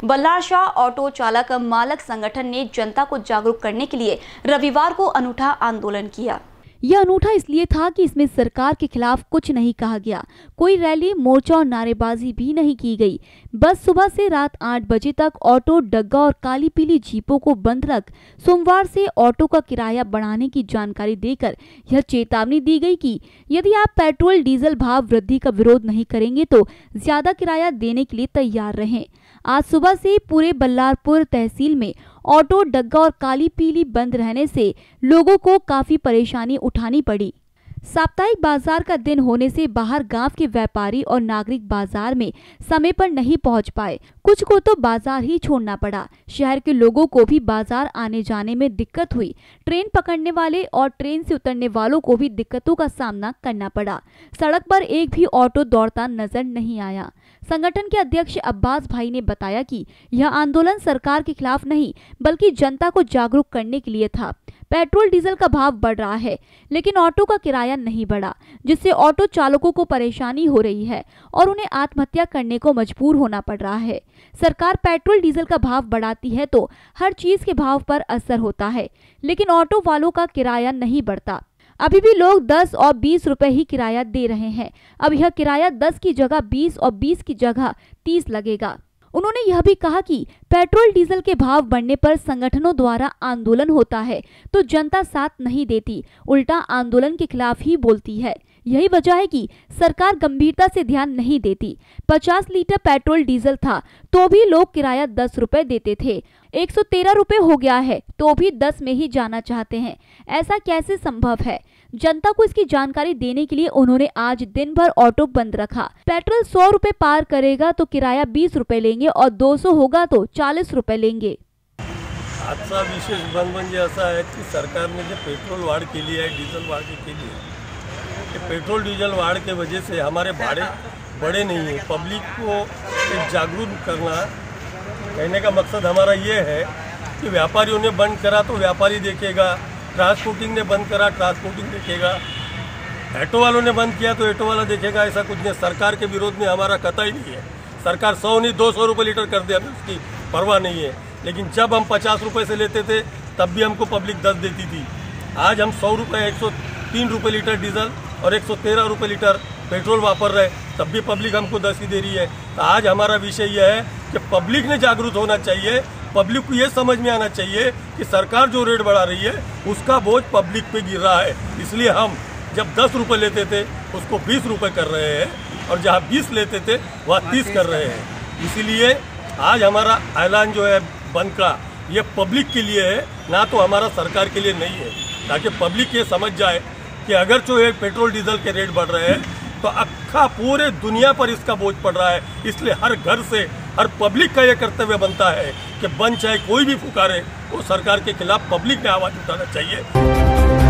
Ballar Shah auto चालक मालक संगठन ने जनता को जागरूक करने के लिए रविवार को अनूठा आंदोलन किया। यह अनूठा इसलिए था कि इसमें सरकार के खिलाफ कुछ नहीं कहा गया, कोई रैली, मोर्चा और नारेबाजी भी नहीं की गई। बस सुबह से रात 8 बजे तक ऑटो, डग्गा और काली पीली जीपों को बंद रख सोमवार से ऑटो का किराया बढ़ाने की जानकारी देकर यह चेतावनी दी गई कि यदि आप पेट्रोल डीजल भाव वृद्धि का विरोध नहीं करेंगे तो ज्यादा किराया देने के लिए तैयार रहें। आज सुबह से पूरे बल्लारपुर तहसील में ऑटो, डग्गा और काली पीली बंद रहने से लोगों को काफी परेशानी उठानी पड़ी। साप्ताहिक बाजार का दिन होने से बाहर गांव के व्यापारी और नागरिक बाजार में समय पर नहीं पहुंच पाए। कुछ को तो बाजार ही छोड़ना पड़ा। शहर के लोगों को भी बाजार आने जाने में दिक्कत हुई। ट्रेन पकड़ने वाले और ट्रेन से उतरने वालों को भी दिक्कतों का सामना करना पड़ा। सड़क पर एक भी ऑटो दौड़ता नजर नहीं आया। संगठन के अध्यक्ष अब्बास भाई ने बताया कि यह आंदोलन सरकार के खिलाफ नहीं बल्कि जनता को जागरूक करने के लिए था। पेट्रोल डीजल का भाव बढ़ रहा है लेकिन ऑटो का किराया नहीं बढ़ा, जिससे ऑटो चालकों को परेशानी हो रही है और उन्हें आत्महत्या करने को मजबूर होना पड़ रहा है। सरकार पेट्रोल डीजल का भाव बढ़ाती है तो हर चीज के भाव पर असर होता है, लेकिन ऑटो वालों का किराया नहीं बढ़ता। अभी भी लोग 10 और 20 रुपए ही किराया दे रहे हैं। अब यह किराया 10 की जगह 20 और 20 की जगह 30 लगेगा। उन्होंने यह भी कहा कि पेट्रोल डीजल के भाव बढ़ने पर संगठनों द्वारा आंदोलन होता है तो जनता साथ नहीं देती, उल्टा आंदोलन के खिलाफ ही बोलती है। यही वजह है कि सरकार गंभीरता से ध्यान नहीं देती। 50 लीटर पेट्रोल डीजल था तो भी लोग किराया 10 रुपए देते थे। 113 रुपए हो गया है तो भी 10 में ही जाना चाहते हैं। ऐसा कैसे संभव है? जनता को इसकी जानकारी देने के लिए उन्होंने आज दिन भर ऑटो बंद रखा। पेट्रोल 100 रुपए पार करेगा तो किराया 20 रुपए लेंगे और 200 होगा तो 40 रुपए लेंगे। आजचा विशेष बंद म्हणजे असा आहे की सरकारने जे पेट्रोल वाढ केली आहे, डीजल वाढ केली है, कि पेट्रोल डीजल वाढ के वजह से हमारे भाड़े बढ़े नहीं है। पब्लिक को एक जागरूक करना, कहने का मकसद हमारा ये है कि व्यापारियों ने बंद करा तो व्यापारी देखेगा, ट्रांसपोर्टिंग ने बंद करा ट्रांसपोर्टिंग देखेगा, ऑटो वालों ने बंद किया तो ऑटो वाला देखेगा। ऐसा कुछ नहीं। सरकार के विरोध में हमारा कतई नहीं है। सरकार 100 नहीं 200 रुपये लीटर कर दे, हमें उसकी परवाह नहीं है। लेकिन जब हम 50 रुपये से लेते थे तब भी हमको पब्लिक 10 देती थी। आज हम 100 रुपये 103 रुपये लीटर डीजल और 113 रुपये लीटर पेट्रोल वापर रहे, तब भी पब्लिक हमको 10 ही दे रही है। तो आज हमारा विषय यह है कि पब्लिक ने जागरूक होना चाहिए। पब्लिक को ये समझ में आना चाहिए कि सरकार जो रेट बढ़ा रही है उसका बोझ पब्लिक पे गिर रहा है। इसलिए हम जब 10 रुपये लेते थे उसको 20 रुपये कर रहे हैं और जहाँ 20 लेते थे वहाँ 30 कर रहे हैं। इसीलिए आज हमारा ऐलान जो है बंद का, ये पब्लिक के लिए है, ना तो हमारा सरकार के लिए नहीं है, ताकि पब्लिक ये समझ जाए कि अगर जो है पेट्रोल डीजल के रेट बढ़ रहे हैं तो अक्खा पूरे दुनिया पर इसका बोझ पड़ रहा है। इसलिए हर घर से हर पब्लिक का ये कर्तव्य बनता है कि बंद चाहे कोई भी पुकारे, वो सरकार के खिलाफ पब्लिक ने आवाज़ उठाना चाहिए।